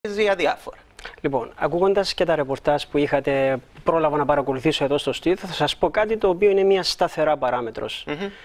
Αδιάφορα. Λοιπόν, ακούγοντας και τα ρεπορτάζ που πρόλαβα να παρακολουθήσω εδώ στο στήθο, θα σας πω κάτι το οποίο είναι μια σταθερά παράμετρος.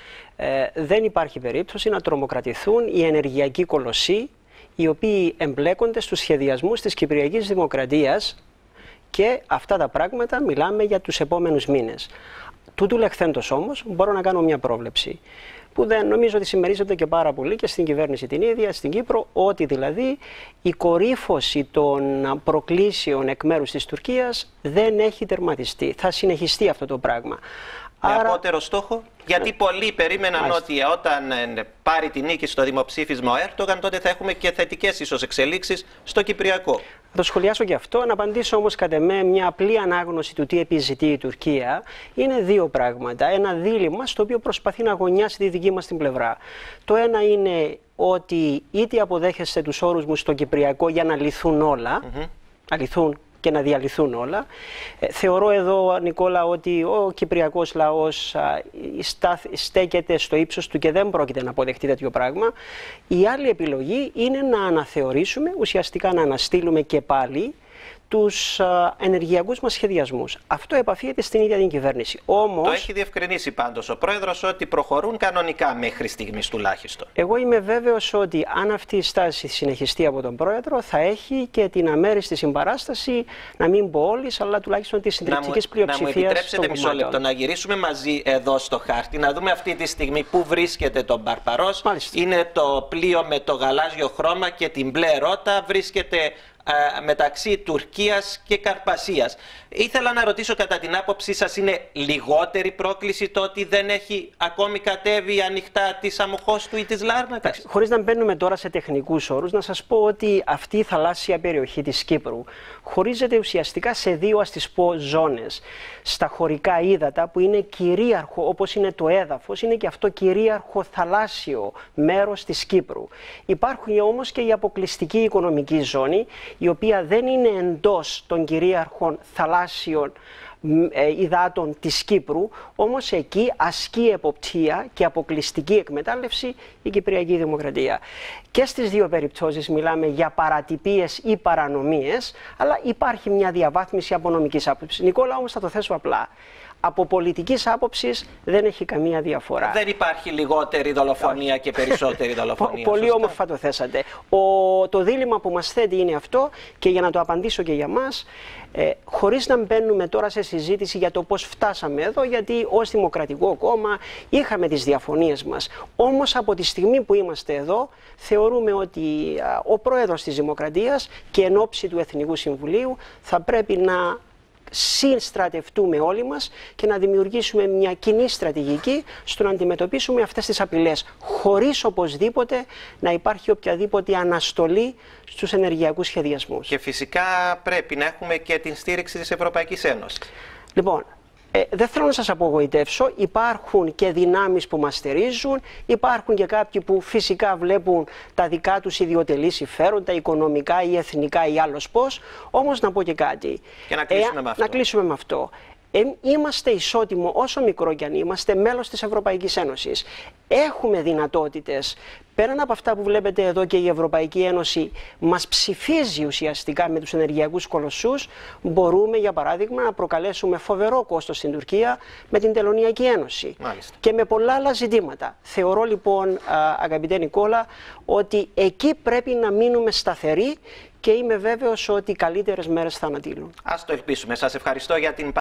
Δεν υπάρχει περίπτωση να τρομοκρατηθούν οι ενεργειακοί κολοσσοί, οι οποίοι εμπλέκονται στους σχεδιασμούς της Κυπριακής Δημοκρατίας, και αυτά τα πράγματα μιλάμε για τους επόμενους μήνες. Τούτου λεχθέντος όμως μπορώ να κάνω μια πρόβλεψη, που δεν νομίζω ότι συμμερίζονται και πάρα πολύ και στην κυβέρνηση την ίδια, στην Κύπρο, ότι δηλαδή η κορύφωση των προκλήσεων εκ μέρους της Τουρκίας δεν έχει τερματιστεί. Θα συνεχιστεί αυτό το πράγμα. Με απότερο στόχο, γιατί πολλοί περίμεναν ότι όταν πάρει τη νίκη στο δημοψήφισμα ο Έρντογαν, τότε θα έχουμε και θετικές ίσως εξελίξεις στο Κυπριακό. Θα το σχολιάσω και αυτό. Να απαντήσω όμως κατ' εμέ μια απλή ανάγνωση του τι επιζητεί η Τουρκία. Είναι δύο πράγματα. Ένα δίλημμα στο οποίο προσπαθεί να αγωνιάσει τη δική μας την πλευρά. Το ένα είναι ότι είτε αποδέχεστε τους όρους μου στο Κυπριακό για να λυθούν όλα, να λυθούν και να διαλυθούν όλα. Θεωρώ εδώ, Νικόλα, ότι ο Κυπριακός λαός στέκεται στο ύψος του και δεν πρόκειται να αποδεχτεί τέτοιο πράγμα. Η άλλη επιλογή είναι να αναθεωρήσουμε, ουσιαστικά να αναστείλουμε και πάλι τους ενεργειακούς μας σχεδιασμούς. Αυτό επαφίεται στην ίδια την κυβέρνηση. Όμως, το έχει διευκρινίσει πάντως ο Πρόεδρος ότι προχωρούν κανονικά μέχρι στιγμής τουλάχιστον. Εγώ είμαι βέβαιος ότι αν αυτή η στάση συνεχιστεί από τον Πρόεδρο, θα έχει και την αμέριστη συμπαράσταση, να μην πω όλης, αλλά τουλάχιστον της συντριπτικής πλειοψηφίας. Να μου επιτρέψετε μισό λεπτό να γυρίσουμε μαζί εδώ στο χάρτη, να δούμε αυτή τη στιγμή πού βρίσκεται το Μπαρπαρός. Μάλιστα. Είναι το πλοίο με το γαλάζιο χρώμα και την μπλε ρότα, βρίσκεται μεταξύ Τουρκίας και Καρπασίας. Ήθελα να ρωτήσω, κατά την άποψή σας, είναι λιγότερη πρόκληση το ότι δεν έχει ακόμη κατέβει ανοιχτά της Αμμοχώστου ή της Λάρνακας? Χωρίς να μπαίνουμε τώρα σε τεχνικούς όρους, να σας πω ότι αυτή η θαλάσσια περιοχή της Κύπρου χωρίζεται ουσιαστικά σε δύο, ας τις πω, ζώνες. Στα χωρικά ύδατα, που είναι κυρίαρχο, όπως είναι το έδαφος, είναι και αυτό κυρίαρχο θαλάσσιο μέρος της Κύπρου. Υπάρχουν όμως και η αποκλειστική οικονομική ζώνη, η οποία δεν είναι εντός των κυρίαρχων θαλάσσιων υδάτων της Κύπρου, όμως εκεί ασκεί εποπτεία και αποκλειστική εκμετάλλευση η Κυπριακή Δημοκρατία. Και στις δύο περιπτώσεις μιλάμε για παρατυπίες ή παρανομίες, αλλά υπάρχει μια διαβάθμιση από νομικής άποψης. Νικόλα, όμως θα το θέσω απλά. Από πολιτικής άποψης δεν έχει καμία διαφορά. Δεν υπάρχει λιγότερη δολοφονία και περισσότερη δολοφονία. Πολύ όμορφα το θέσατε. Το δίλημμα που μας θέτει είναι αυτό, και για να το απαντήσω και για μας, χωρίς να μπαίνουμε τώρα σε συζήτηση για το πώς φτάσαμε εδώ, γιατί ως Δημοκρατικό Κόμμα είχαμε τις διαφωνίες μας. Όμως από τη στιγμή που είμαστε εδώ, θεωρούμε ότι ο Πρόεδρος της Δημοκρατίας και εν ώψη του Εθνικού Συμβουλίου θα πρέπει να συνστρατευτούμε όλοι μας και να δημιουργήσουμε μια κοινή στρατηγική στο να αντιμετωπίσουμε αυτές τις απειλές, χωρίς οπωσδήποτε να υπάρχει οποιαδήποτε αναστολή στους ενεργειακούς σχεδιασμούς. Και φυσικά πρέπει να έχουμε και την στήριξη της Ευρωπαϊκής Ένωσης. Λοιπόν, δεν θέλω να σας απογοητεύσω, υπάρχουν και δυνάμεις που μας στηρίζουν, υπάρχουν και κάποιοι που φυσικά βλέπουν τα δικά τους ιδιωτελή συμφέροντα, οικονομικά ή εθνικά ή άλλος πώς. Όμως να πω και κάτι. Και να κλείσουμε με αυτό. Να κλείσουμε με αυτό. Είμαστε ισότιμο, όσο μικρό κι αν είμαστε, μέλος της Ευρωπαϊκής Ένωσης. Έχουμε δυνατότητες. Πέραν από αυτά που βλέπετε εδώ, και η Ευρωπαϊκή Ένωση μας ψηφίζει ουσιαστικά με τους ενεργειακούς κολοσσούς, μπορούμε για παράδειγμα να προκαλέσουμε φοβερό κόστος στην Τουρκία με την Τελωνειακή Ένωση. Μάλιστα. Και με πολλά άλλα ζητήματα. Θεωρώ λοιπόν, αγαπητέ Νικόλα, ότι εκεί πρέπει να μείνουμε σταθεροί, και είμαι βέβαιος ότι οι καλύτερες μέρες θα ανατείλουν. Ας το ελπίσουμε. Σας ευχαριστώ για την